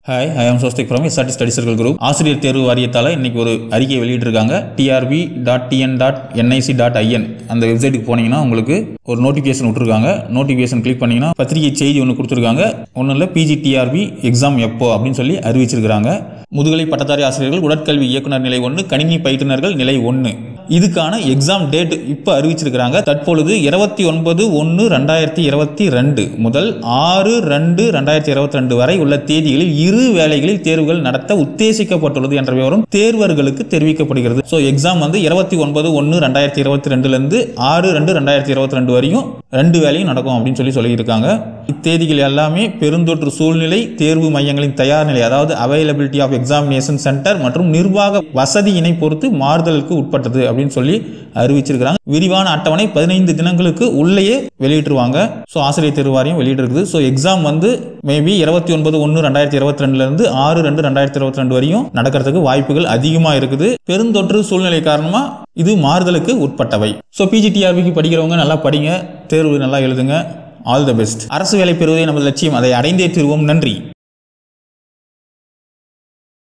Hi, I am Swastik from SRT study circle group. ஆசிரியர் தேர்வு வாரியத்தால் இன்னைக்கு ஒரு அறிக்கையை வெளியிட்டிருக்காங்க. trb.tn.nic.in அந்த வெப்சைட்டுக்கு போனீங்கன்னா உங்களுக்கு ஒரு நோட்டிஃபிகேஷன் விட்டுருக்காங்க. நோட்டிஃபிகேஷன் கிளிக் பண்ணீங்கன்னா பத்திரிகை செய்தி ஒன்று கொடுத்துருக்காங்க. ஒன்றும் இல்லை, PGTRB எக்ஸாம் எப்போ அப்படின்னு சொல்லி அறிவிச்சிருக்கிறாங்க. முதுகலை பட்டதாரி ஆசிரியர்கள், உடற்கல்வி இயக்குனர் நிலை 1, கணினி பயிற்றுனர்கள் நிலை 1 இதுக்கான எக்ஸாம் டேட் இப்போ அறிவிச்சிருக்கிறாங்க. தற்பொழுது 29/1/2022 முதல் 6/2/2022 வரை உள்ள தேதிகளில் இரு வேளைகளில் தேர்வுகள் நடத்த உத்தேசிக்கப்பட்டுள்ளது என்ற விவரம் தேர்வர்களுக்கு தெரிவிக்கப்படுகிறது. ஸோ எக்ஸாம் 29/1/2022 இருந்து 6/2/2022 வரையும் 2 வேலையும் நடக்கும் அப்படின்னு சொல்லியிருக்காங்க. இத்தேதிகள் எல்லாமே பெருந்தொற்று சூழ்நிலை, தேர்வு மையங்களின் தயார் நிலை, அதாவது அவைலபிலிட்டி ஆஃப் எக்ஸாமினேஷன் சென்டர் மற்றும் நிர்வாக வசதியினை பொறுத்து மாறுதலுக்கு உட்பட்டது அப்படின்னு சொல்லி அறிவிச்சிருக்காங்க. விரிவான அட்டவணை 15 தினங்களுக்கு உள்ளேயே வெளியிட்டுருவாங்க. ஸோ ஆசிரியர் தேர்வு வாரியம் வெளியிட்டிருக்குது. ஸோ எக்ஸாம் மேபி 29/1/2022 இருந்து 6/2/2022 வரையும் நடக்கிறதுக்கு வாய்ப்புகள் அதிகமாக இருக்குது. பெருந்தொற்று சூழ்நிலை காரணமா இது மாறுதலுக்கு உட்பட்டவை. ஸோ PGTRBக்கு படிக்கிறவங்க நல்லா படிங்க, தேர்வு நல்லா எழுதுங்க. All the best. அரசு வேலை பெறுவதே நமது லட்சியம், அதை அடைந்தே தீர்வோம். நன்றி.